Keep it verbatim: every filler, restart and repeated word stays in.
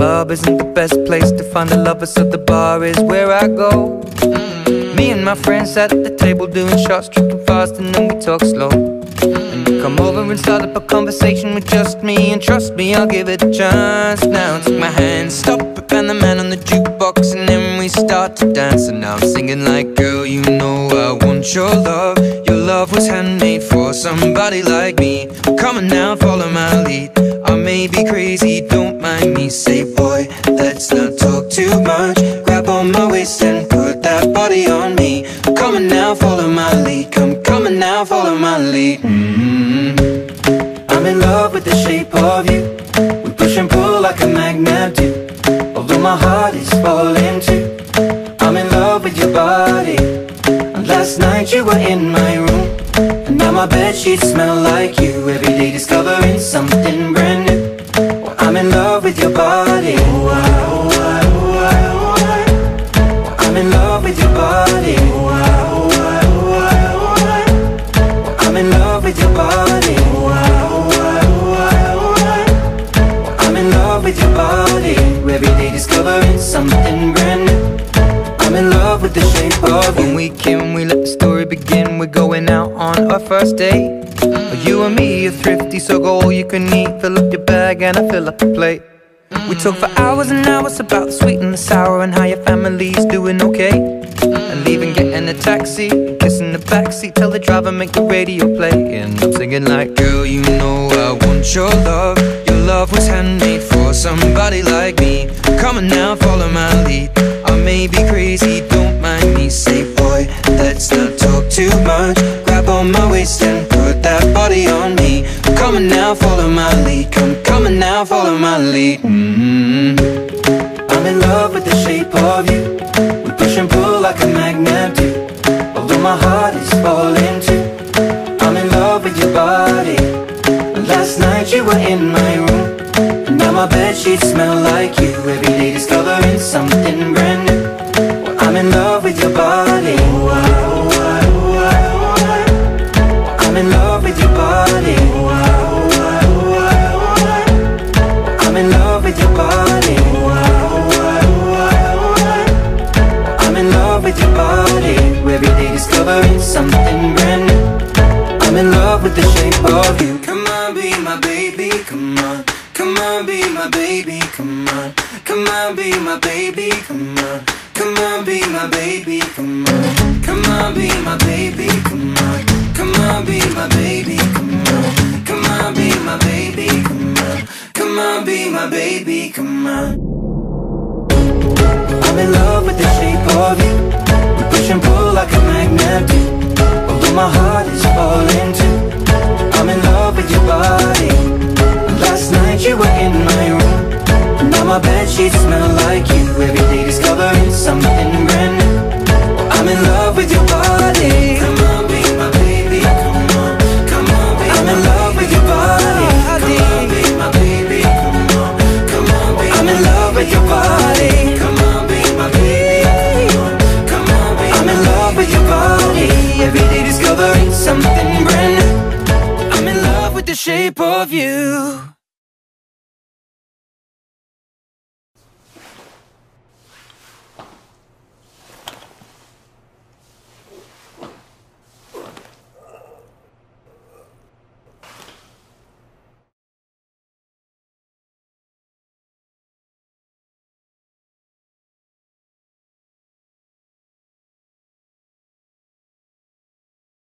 club isn't the best place to find a lover, so the bar is where I go. mm. Me and my friends sat at the table doing shots, tripping fast, and then we talk slow. And you come over and start up a conversation with just me, and trust me, I'll give it a chance. Now take my hand, stop it, and the man on the jukebox, and then we start to dance. And now I'm singing like, girl, you know I want your love. Your love was handmade for somebody like me. Come on now, follow my lead. I may be crazy, don't mind me. Say, boy, let's not talk too much. Grab on my waist and put that body on me. Come on now, follow my lead. Come, come on now, follow my lead. mm-hmm. I'm in love with the shape of you. We push and pull like a magnet do. Although my heart is falling too, I'm in love with your body. And last night you were in my room, and now my bedsheets smell like you. Every day discovering something brand new. Well, I'm in love with your body. Oh, I, oh, I, oh, I, oh, I. Well, I'm in love with your body. Oh, I, oh, I, oh, I, oh, I. Well, I'm in love with your body. Oh, I, oh, I, oh, I, oh, I. Well, I'm in love with your body. Every day discovering something brand new. I'm in love with the shape of you. When we came, we let the story begin. We're going out on our first date. mm. You and me are thrifty, so go all you can eat. Fill up your bag and I fill up the plate. mm. We talk for hours and hours about the sweet and the sour, and how your family's doing okay. mm. And leaving, getting a taxi, kissing the backseat, tell the driver make the radio play. And I'm singing like, girl, you know I want your love. Your love was handmade for somebody like me. Come on now, follow my lead. I may be crazy, don't mind me. Say, boy, let's not talk too much. Grab on my waist and put that body on me. Come on now, follow my lead. Come, come on now, follow my lead. mm-hmm. I'm in love with the shape of you. We push and pull like a magnet do. Although my heart is falling too, I'm in love with your body. Last night you were in my room, and now my bedsheets smell like you. Every day discovering something brand new. Well, I'm in love with your body. Oh, I, oh, I, oh, I, oh, I. Well, I'm in love with your body. Oh, I, oh, I, oh, I, oh, I. Well, I'm in love with your body. Oh, I, oh, I, oh, I, oh, I. Well, I'm in love with your body. Every day discovering something brand new. I'm in love with the shape of you. Come on, be my baby, come on. Come on, be my baby, come on. Come on, be my baby, come on. Come on, be my baby, come on. Come on, be my baby, come on. Come on, be my baby, come on. Come on, be my baby, come on. Come on, be my baby, come on. I'm in love with the shape of you. We push and pull like a magnet do. Although my heart is falling too, I'm in love with your body. Last night you were in my room, and now my bedsheets smell like you. Every day discovering something brand new. I'm in love with your body. Come on, be my baby, come on. Come on, be I'm in love with your body. Come on, be my baby, come on. Come on, be I'm in love with your body. Come on, be my baby, come on. Come on, be I'm in love with your body. Every day discovering something brand new. I'm in love with the shape of you.